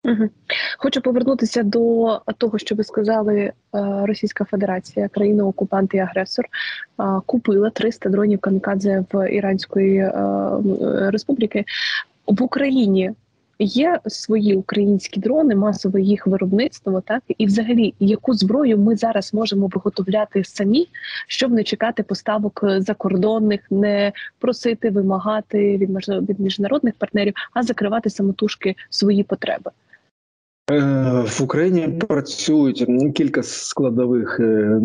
Мгм. Хочу повернутися до того, що ви сказали. Російська Федерація, країна-окупант і агресор, купила 300 дронів камікадзе в Іранської республіки. В Україні є свої українські дрони, масове їх виробництво, так? І взагалі, яку зброю ми зараз можемо виготовляти самі, щоб не чекати поставок закордонних, не просити, вимагати від міжнародних партнерів, а закривати самотужки свої потреби? В Україні працюють кілька складових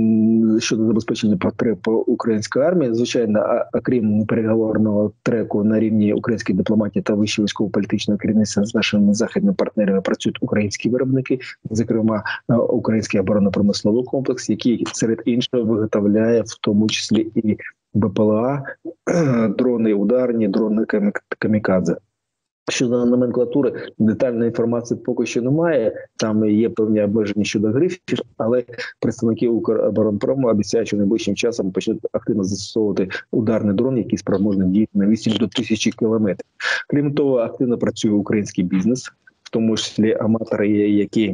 щодо забезпечення потреб української армії. Звичайно, окрім переговорного треку на рівні української дипломатії та вищого військово-політичного керівництва з нашими західними партнерами працюють українські виробники, зокрема український оборонно-промисловий комплекс, який серед іншого виготовляє в тому числі і БПЛА, дрони ударні, дрони камікадзе. Щодо номенклатури, детальної інформації поки що немає. Там є певні обмеження щодо грифів, але представники Укроборонпрому обіцяють, що найближчим часом почнуть активно застосовувати ударний дрон, який спроможний діяти на відстань до 1000 кілометрів. Крім того, активно працює український бізнес, в тому числі аматори, які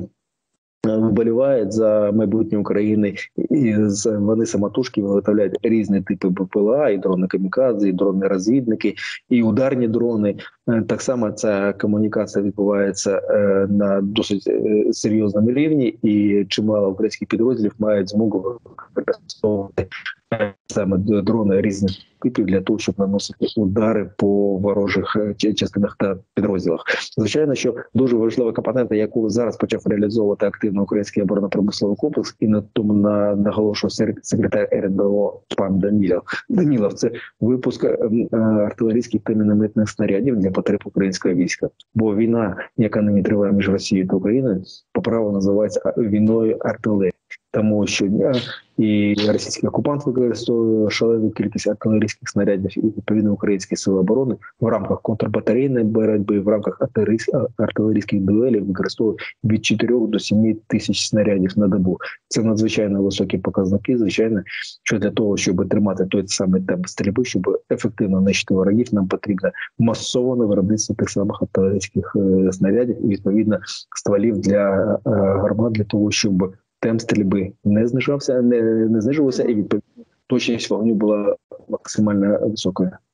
вболівають за майбутнє України, і вони самотужки виготовляють різні типи БПЛА, і дрони камікадзе, і дрони-розвідники, і ударні дрони. Так само ця комунікація відбувається на досить серйозному рівні, і чимало українських підрозділів мають змогу використовувати саме дрони різних типів для того, щоб наносити удари по ворожих частинах та підрозділах. Звичайно, що дуже важлива компонента, яку зараз почав реалізовувати активно український оборонно-промисловий комплекс, і на тому наголошував секретар РНБО пан Данілов, це випуск артилерійських та мінометних снарядів для потреб українського війська. Бо війна, яка нині триває між Росією та Україною, по праву називається війною артилерії. Тому щодня і російський окупант використовує шалену кількість артилерійських снарядів, і відповідно українські сили оборони в рамках контрбатарейної боротьби, в рамках артилерійських дуелів використовують від 4 до 7 тисяч снарядів на добу. Це надзвичайно високі показники. Звичайно, що для того, щоб тримати той самий темп стрільби, щоб ефективно нищити ворогів, нам потрібно масоване виробництво тих самих артилерійських снарядів і відповідно стволів для гармат, для того, щоб темп стрільби не знижувався і відповідно точність вогню була максимально високою.